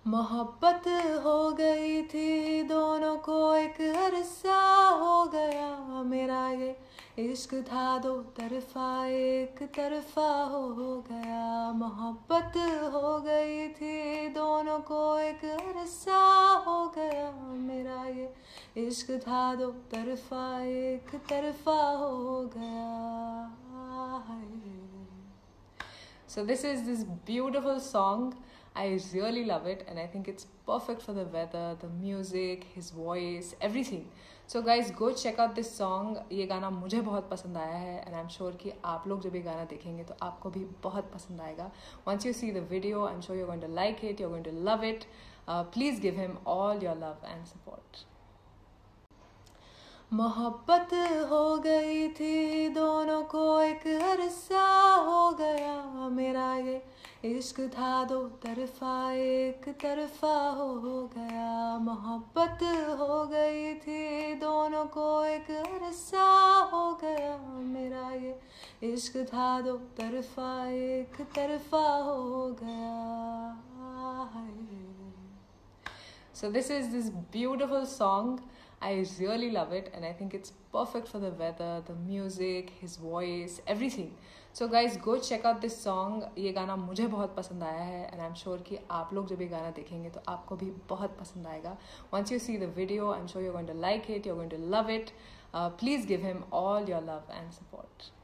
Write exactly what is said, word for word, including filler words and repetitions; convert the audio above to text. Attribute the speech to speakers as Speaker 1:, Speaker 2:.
Speaker 1: मोहब्बत हो गई थी दोनों को एक अरसा हो गया, मेरा ये इश्क था दो तरफा एक तरफा हो गया। मोहब्बत हो गई थी दोनों को एक अरसा हो गया, मेरा ये इश्क था दो तरफा एक तरफा हो गया। So this is this beautiful song. I really love it and I think it's perfect for the weather, the music, his voice, everything. So guys, go check out this song. ये गाना मुझे बहुत पसंद आया है and I'm sure कि आप लोग जब ये गाना देखेंगे तो आपको भी बहुत पसंद आएगा. Once you see the video, I'm sure you're going to like it, you're going to love it. Uh, please give him all your love and support. मोहब्बत हो गई थी दोनों को एक अरसा हो गया, मेरा ये इश्क था दो तरफा एक तरफा हो गया। मोहब्बत हो गई थी दोनों को एक अरसा हो गया, मेरा ये इश्क था दो तरफा एक तरफा हो गया। So this is this beautiful song. I really love it and I think it's perfect for the weather, the music, his voice, everything. So guys, go check out this song. ये गाना मुझे बहुत पसंद आया है and I'm sure कि आप लोग जब ये गाना देखेंगे तो आपको भी बहुत पसंद आएगा. Once you see the video, I'm sure you're going to like it, you're going to love it. Uh, please give him all your love and support.